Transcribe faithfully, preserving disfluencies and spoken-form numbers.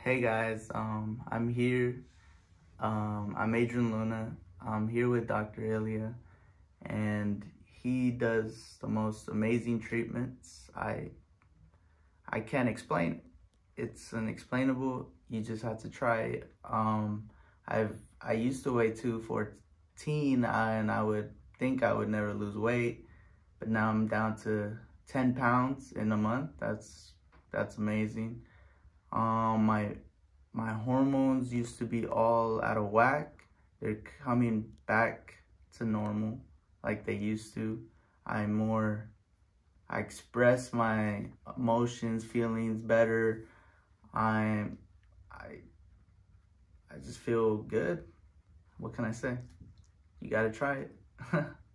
Hey guys, um, I'm here. Um, I'm Adrian Luna. I'm here with Doctor Ilya, and he does the most amazing treatments. I I can't explain it. It's unexplainable. You just have to try it. Um, I've I used to weigh two fourteen, and I would think I would never lose weight, but now I'm down to ten pounds in a month. That's that's amazing. Um, my my hormones used to be all out of whack. They're coming back to normal like they used to. I'm more, I express my emotions, feelings better. I'm, I, I just feel good. What can I say? You gotta try it.